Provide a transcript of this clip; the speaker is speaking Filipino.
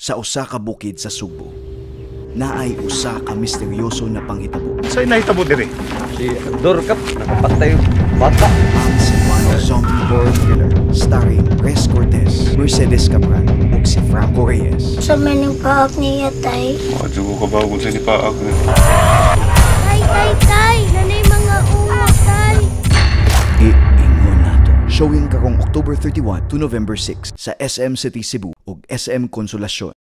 sa usa ka bukid sa Cebu. Naay usa ka misteryoso na panghitabo. Sa'yo nahitabo dire? Si Dorkap, nakapatay bata. Ang Cebuano zombie horror thriller starring Rez Cortez, Mercedes Cabral, ug si Franco Reyes. Sa maning paak niya, tay. Makadugo ka ba kung saan ipaak na? Tay! Nanay mga umak, tay! Ingon Nato. Showing karong October 31 to November 6 sa SM City Cebu ug SM Consolacion.